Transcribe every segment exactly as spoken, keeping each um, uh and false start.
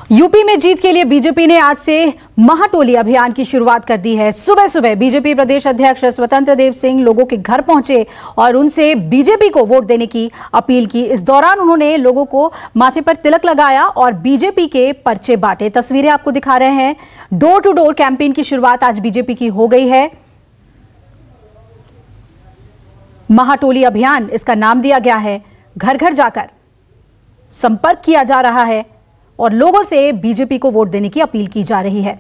UP में जीत के लिए बीजेपी ने आज से महाटोली अभियान की शुरुआत कर दी है। सुबह सुबह बीजेपी प्रदेश अध्यक्ष स्वतंत्र देव सिंह लोगों के घर पहुंचे और उनसे बीजेपी को वोट देने की अपील की। इस दौरान उन्होंने लोगों को माथे पर तिलक लगाया और बीजेपी के पर्चे बांटे। तस्वीरें आपको दिखा रहे हैं। डोर टू डोर कैंपेन की शुरुआत आज बीजेपी की हो गई है। महाटोली अभियान इसका नाम दिया गया है। घर घर जाकर संपर्क किया जा रहा है और लोगों से बीजेपी को वोट देने की अपील की जा रही है।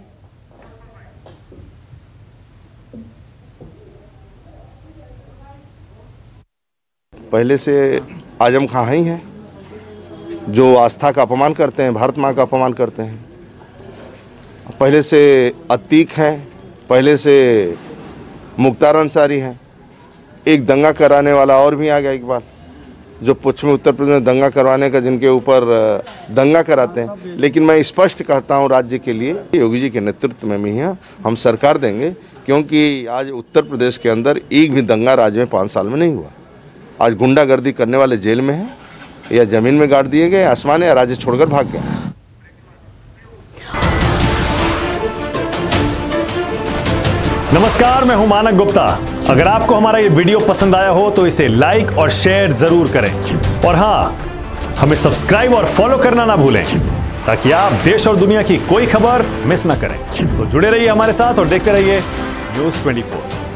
पहले से आजम खां ही हैं जो आस्था का अपमान करते हैं, भारत मां का अपमान करते हैं। पहले से अतीक हैं, पहले से मुख्तार अंसारी हैं। एक दंगा कराने वाला और भी आ गया इकबाल, जो पश्चिमी उत्तर प्रदेश में दंगा करवाने का, जिनके ऊपर दंगा कराते हैं। लेकिन मैं स्पष्ट कहता हूं राज्य के लिए, योगी जी के नेतृत्व में भी है, हम सरकार देंगे, क्योंकि आज उत्तर प्रदेश के अंदर एक भी दंगा राज्य में पाँच साल में नहीं हुआ। आज गुंडागर्दी करने वाले जेल में हैं या जमीन में गाड़ दिए गए, आसमान या राज्य छोड़कर भाग गए। नमस्कार, मैं हूं मानक गुप्ता। अगर आपको हमारा ये वीडियो पसंद आया हो तो इसे लाइक और शेयर जरूर करें और हां, हमें सब्सक्राइब और फॉलो करना ना भूलें ताकि आप देश और दुनिया की कोई खबर मिस ना करें। तो जुड़े रहिए हमारे साथ और देखते रहिए न्यूज़ चौबीस।